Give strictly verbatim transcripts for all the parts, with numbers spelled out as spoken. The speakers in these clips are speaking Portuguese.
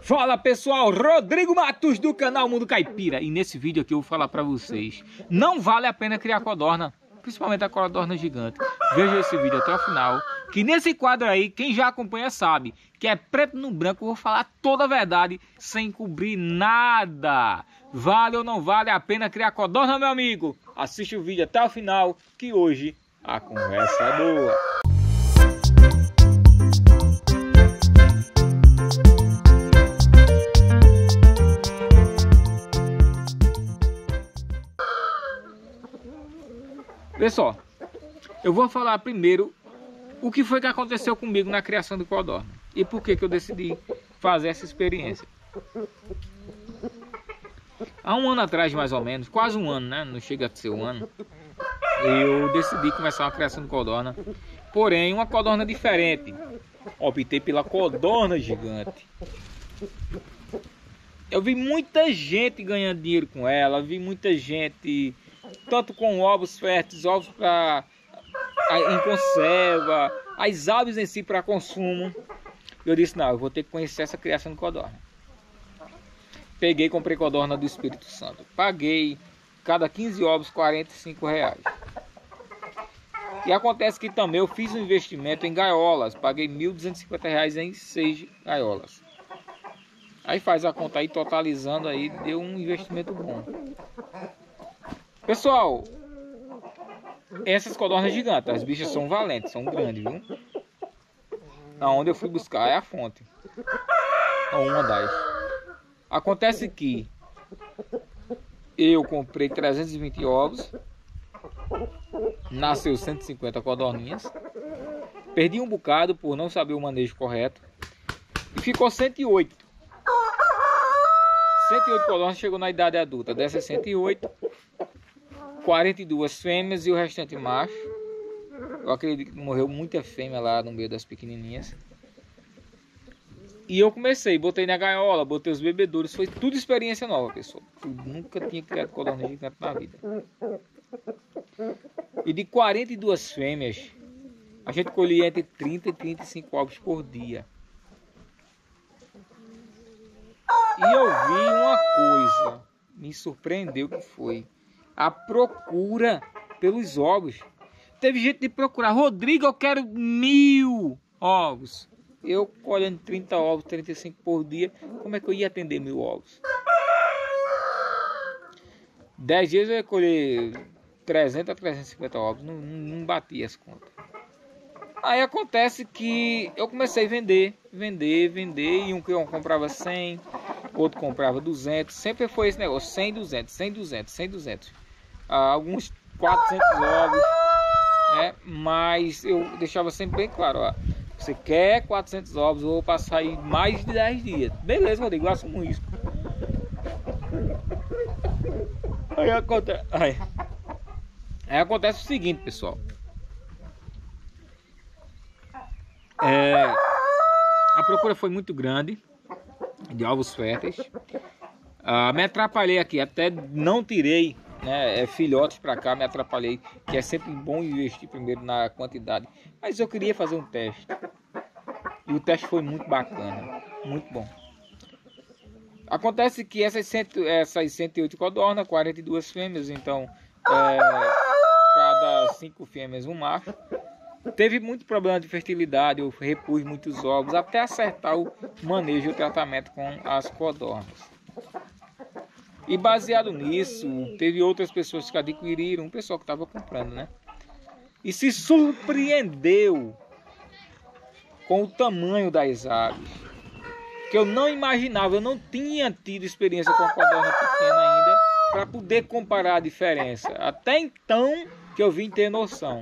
Fala pessoal, Rodrigo Matos do canal Mundo Caipira. E nesse vídeo aqui eu vou falar pra vocês: não vale a pena criar codorna, principalmente a codorna gigante. Veja esse vídeo até o final, que nesse quadro aí, quem já acompanha sabe que é preto no branco. Eu vou falar toda a verdade sem cobrir nada. Vale ou não vale a pena criar codorna, meu amigo? Assiste o vídeo até o final, que hoje a conversa é boa. Pessoal, eu vou falar primeiro o que foi que aconteceu comigo na criação de codorna e por que que eu decidi fazer essa experiência. Há um ano atrás, mais ou menos, quase um ano, né? Não chega a ser um ano, eu decidi começar a criação de codorna, porém uma codorna diferente. Optei pela codorna gigante. Eu vi muita gente ganhando dinheiro com ela, vi muita gente tanto com ovos férteis, ovos para em conserva, as aves em si para consumo. Eu disse, não, eu vou ter que conhecer essa criação de codorna. Peguei, comprei codorna do Espírito Santo. Paguei cada quinze ovos quarenta e cinco reais. E acontece que também eu fiz um investimento em gaiolas. Paguei mil duzentos e cinquenta reais em seis gaiolas. Aí faz a conta aí, totalizando aí, deu um investimento bom. Pessoal, essas codornas gigantes, as bichas são valentes, são grandes, viu? Aonde eu fui buscar é a fonte, ou uma das. Acontece que eu comprei trezentos e vinte ovos, nasceu cento e cinquenta codorninhas, perdi um bocado por não saber o manejo correto e ficou cento e oito. cento e oito codornas, chegou na idade adulta. Dessas cento e oito, quarenta e duas fêmeas e o restante macho. Eu acredito que morreu muita fêmea lá no meio das pequenininhas. E eu comecei, botei na gaiola, botei os bebedouros. Foi tudo experiência nova, pessoal. Eu nunca tinha criado codorna gigante na vida. E de quarenta e duas fêmeas, a gente colhia entre trinta e trinta e cinco ovos por dia. E eu vi uma coisa, me surpreendeu, que foi a procura pelos ovos. Teve gente de procurar: Rodrigo, eu quero mil ovos. Eu colhendo trinta ovos, trinta e cinco por dia, como é que eu ia atender mil ovos? dez dias eu ia colher trezentos a trezentos e cinquenta ovos, não, não, não batia as contas. Aí acontece que eu comecei a vender, vender, vender, e um que eu comprava cem, outro comprava duzentos, sempre foi esse negócio, cem, duzentos, cem, duzentos, cem, duzentos. Ah, alguns quatrocentos ovos, né? Mas eu deixava sempre bem claro, ó, você quer quatrocentos ovos, eu vou passar aí mais de dez dias. Beleza, Rodrigo, eu assumo isso. Aí acontece, aí, aí acontece o seguinte, pessoal. É, a procura foi muito grande de ovos férteis. Ah, me atrapalhei aqui, até não tirei, né, filhotes para cá, me atrapalhei, que é sempre bom investir primeiro na quantidade. Mas eu queria fazer um teste. E o teste foi muito bacana, muito bom. Acontece que essas, cento, essas cento e oito codornas, quarenta e duas fêmeas, então é, cada cinco fêmeas um macho. Teve muito problema de fertilidade, eu repus muitos ovos até acertar o manejo e o tratamento com as codornas. E baseado nisso, teve outras pessoas que adquiriram, um pessoal que estava comprando, né? E se surpreendeu com o tamanho das aves, que eu não imaginava, eu não tinha tido experiência com a codorna pequena ainda para poder comparar a diferença. Até então que eu vim ter noção.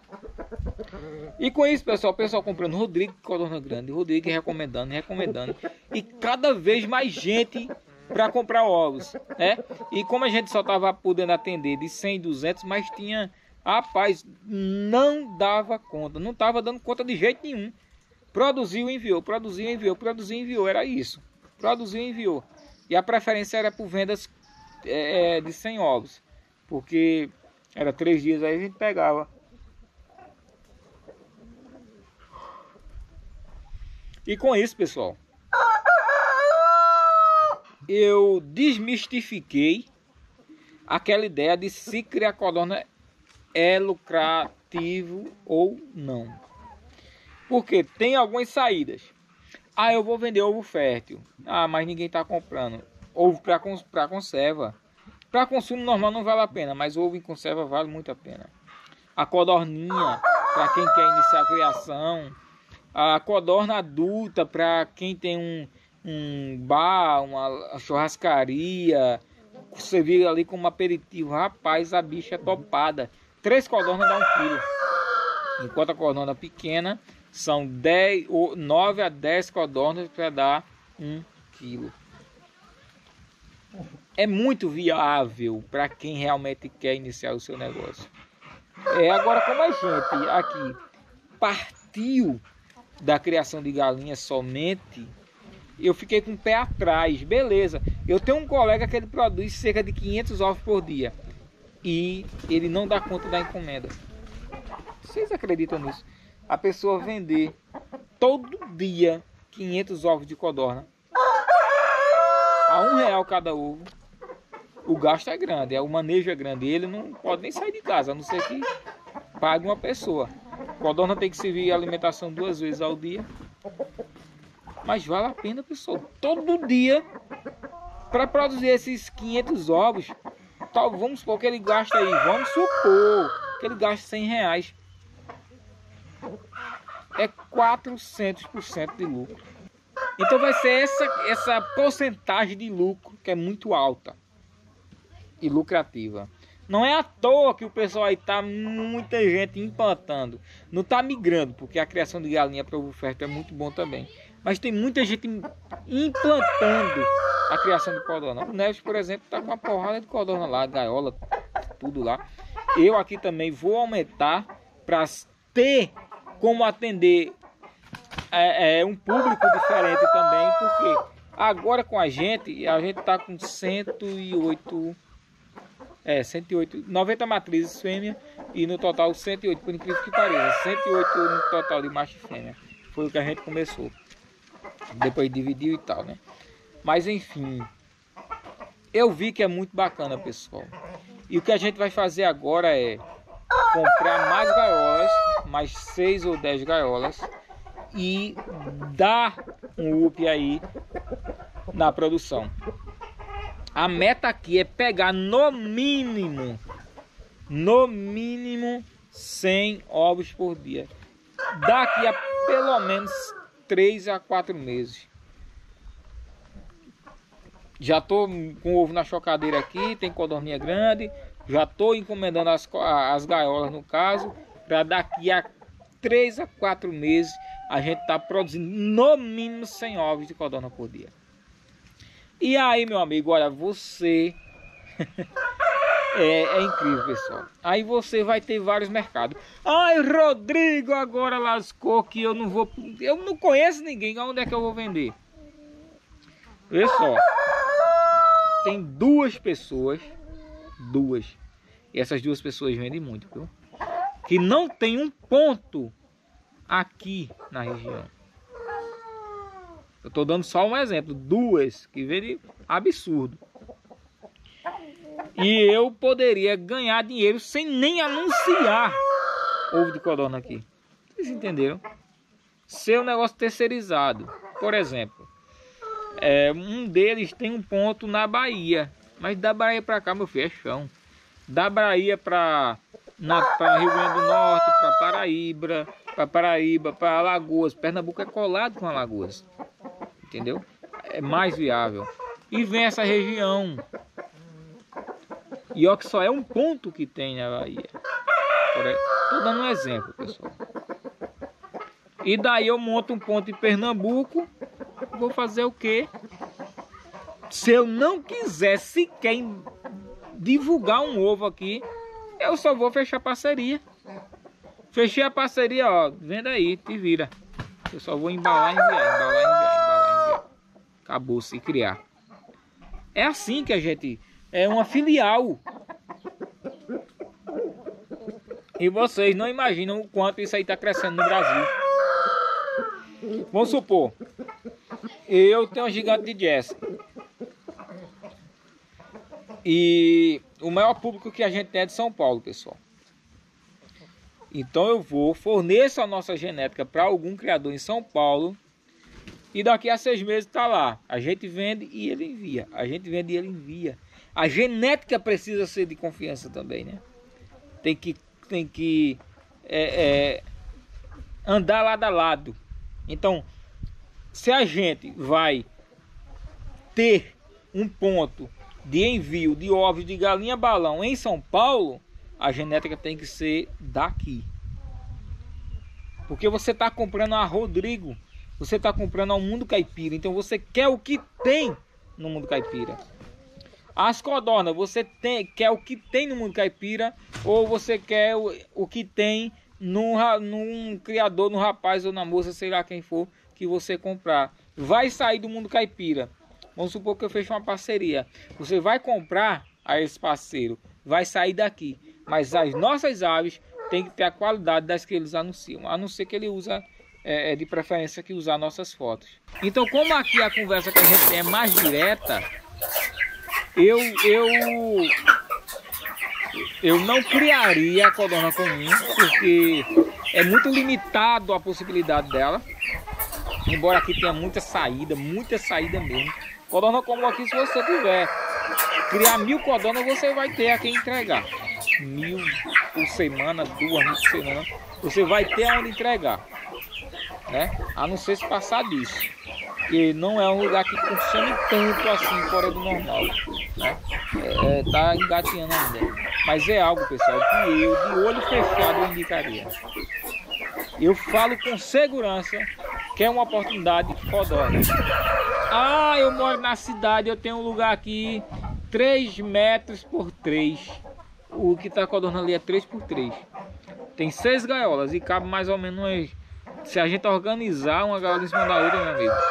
E com isso, pessoal, o pessoal comprando Rodrigo, codorna grande, Rodrigo recomendando, recomendando, e cada vez mais gente para comprar ovos, né? E como a gente só estava podendo atender de cem, duzentos, mas tinha, rapaz, não dava conta, não estava dando conta de jeito nenhum. Produziu, enviou, produziu, enviou, produziu, enviou, era isso. Produziu, enviou. E a preferência era por vendas é, de cem ovos, porque era três dias aí a gente pegava. E com isso, pessoal, eu desmistifiquei aquela ideia de se criar codorna é lucrativo ou não. Porque tem algumas saídas. Ah, eu vou vender ovo fértil. Ah, mas ninguém está comprando. Ovo para conserva. Para consumo normal não vale a pena, mas ovo em conserva vale muito a pena. A codorninha, para quem quer iniciar a criação. A codorna adulta, para quem tem um, um bar, uma churrascaria. Você vira ali como aperitivo. Rapaz, a bicha é topada. Três codornas dá um quilo. Enquanto a codorna pequena são dez, nove a dez codornas para dar um quilo. É muito viável para quem realmente quer iniciar o seu negócio. É, agora, como a gente aqui partiu da criação de galinhas somente, eu fiquei com o pé atrás. Beleza, eu tenho um colega que ele produz cerca de quinhentos ovos por dia e ele não dá conta da encomenda. Vocês acreditam nisso? A pessoa vender todo dia quinhentos ovos de codorna a um real cada ovo. O gasto é grande, o manejo é grande. Ele não pode nem sair de casa, a não ser que pague uma pessoa. A codorna tem que servir alimentação duas vezes ao dia. Mas vale a pena, pessoal. Todo dia, para produzir esses quinhentos ovos, tal, vamos supor que ele gasta aí, vamos supor que ele gasta cem reais. É quatrocentos por cento de lucro. Então vai ser essa, essa porcentagem de lucro que é muito alta e lucrativa. Não é à toa que o pessoal aí tá muita gente implantando. Não tá migrando, porque a criação de galinha para ovo fértil é muito bom também. Mas tem muita gente implantando a criação de codorna. O Neves, por exemplo, tá com uma porrada de codorna lá, gaiola, tudo lá. Eu aqui também vou aumentar para ter como atender é, é, um público diferente também, porque agora com a gente, a gente tá com cento e oito, é, cento e oito, noventa matrizes fêmea e no total cento e oito, por incrível que pareça, cento e oito no total de macho e fêmea. Foi o que a gente começou. Depois dividiu e tal, né? Mas enfim, eu vi que é muito bacana, pessoal. E o que a gente vai fazer agora é comprar mais gaiolas, mais seis ou dez gaiolas, e dar um up aí na produção. A meta aqui é pegar no mínimo, no mínimo cem ovos por dia. Daqui a pelo menos três a quatro meses. Já tô com ovo na chocadeira aqui, tem codorninha grande. Já tô encomendando as, as gaiolas no caso, para daqui a três a quatro meses a gente tá produzindo no mínimo cem ovos de codorna por dia. E aí, meu amigo, olha, você é, é incrível, pessoal. Aí você vai ter vários mercados. Ai, Rodrigo, agora lascou que eu não vou, eu não conheço ninguém. Onde é que eu vou vender? Vê só, tem duas pessoas, duas, e essas duas pessoas vendem muito, viu? Que não tem um ponto aqui na região. Eu tô dando só um exemplo, duas que vendem absurdo. E eu poderia ganhar dinheiro sem nem anunciar ovo de codorna aqui. Vocês entenderam? Seu negócio terceirizado, por exemplo, é, um deles tem um ponto na Bahia, mas da Bahia para cá, meu filho, é chão. Da Bahia para Rio Grande do Norte, para Paraíba, para Paraíba, para Alagoas. Pernambuco é colado com Alagoas, entendeu? É mais viável. E vem essa região. E ó, que só é um ponto que tem na Bahia. Estou dando um exemplo, pessoal. E daí eu monto um ponto em Pernambuco. Vou fazer o quê? Se eu não quiser sequer divulgar um ovo aqui, eu só vou fechar parceria. Fechei a parceria, ó, venda aí, te vira. Eu só vou embalar e enviar, embalar e enviar, embalar e enviar. Acabou, se criar. É assim que a gente... É uma filial. E vocês não imaginam o quanto isso aí está crescendo no Brasil. Vamos supor, eu tenho um gigante de Jersey. E o maior público que a gente tem é de São Paulo, pessoal. Então eu vou, forneço a nossa genética para algum criador em São Paulo. E daqui a seis meses está lá. A gente vende e ele envia. A gente vende e ele envia. A genética precisa ser de confiança também, né? Tem que, tem que é, é, andar lado a lado. Então, se a gente vai ter um ponto de envio de ovos de galinha balão em São Paulo, a genética tem que ser daqui. Porque você está comprando a Rodrigo, você está comprando ao Mundo Caipira, então você quer o que tem no Mundo Caipira. As codornas, você tem, quer o que tem no Mundo Caipira, ou você quer o, o que tem num, num criador, no rapaz ou na moça, sei lá quem for, que você comprar. Vai sair do Mundo Caipira. Vamos supor que eu feche uma parceria. Você vai comprar a esse parceiro, vai sair daqui. Mas as nossas aves têm que ter a qualidade das que eles anunciam. A não ser que ele usa, é, de preferência, que usar nossas fotos. Então, como aqui a conversa que a gente tem é mais direta, eu, eu, eu não criaria a codorna comum, porque é muito limitado a possibilidade dela. Embora aqui tenha muita saída, muita saída mesmo. Codorna comum aqui, se você tiver criar mil codornas, você vai ter a quem entregar. Mil por semana, duas mil por semana, você vai ter aonde entregar, né? A não ser se passar disso, que não é um lugar que consome tanto assim fora do normal, né? É, é, tá engatinhando ainda, mas é algo, pessoal, que eu de olho fechado eu indicaria. Eu falo com segurança que é uma oportunidade de codorna. Ah, eu moro na cidade, eu tenho um lugar aqui três metros por três. O que tá codorna ali é três por três. Tem seis gaiolas e cabe mais ou menos, se a gente organizar uma gaiola em cima da outra, meu amigo,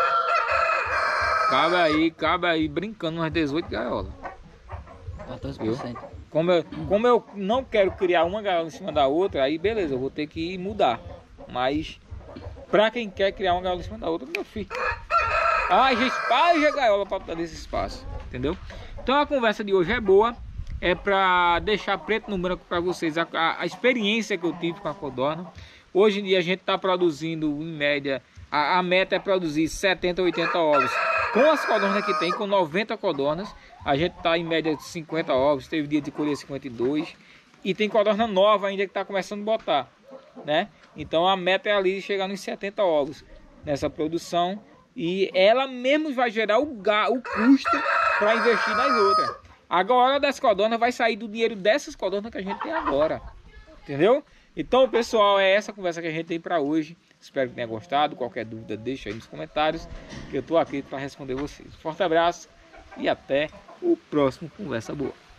cabe aí, cabe aí brincando umas dezoito gaiolas. quatorze por cento. Como eu, como eu não quero criar uma gaiola em cima da outra, aí beleza, eu vou ter que mudar. Mas para quem quer criar uma gaiola em cima da outra, meu filho, ah, já espalha a gaiola para dar esse espaço, entendeu? Então a conversa de hoje é boa, é para deixar preto no branco para vocês a, a, a experiência que eu tive com a codorna. Hoje em dia a gente está produzindo em média, a, a meta é produzir setenta, oitenta ovos com as codornas que tem, com noventa codornas. A gente está em média de cinquenta ovos, teve dia de colher cinquenta e dois. E tem codorna nova ainda que está começando a botar, né? Então a meta é ali chegar nos setenta ovos nessa produção. E ela mesmo vai gerar o, o custo para investir nas outras. Agora das codornas vai sair do dinheiro dessas codornas que a gente tem agora. Entendeu? Então, pessoal, é essa conversa que a gente tem para hoje. Espero que tenha gostado. Qualquer dúvida, deixa aí nos comentários, que eu estou aqui para responder vocês. Forte abraço e até o próximo Conversa Boa.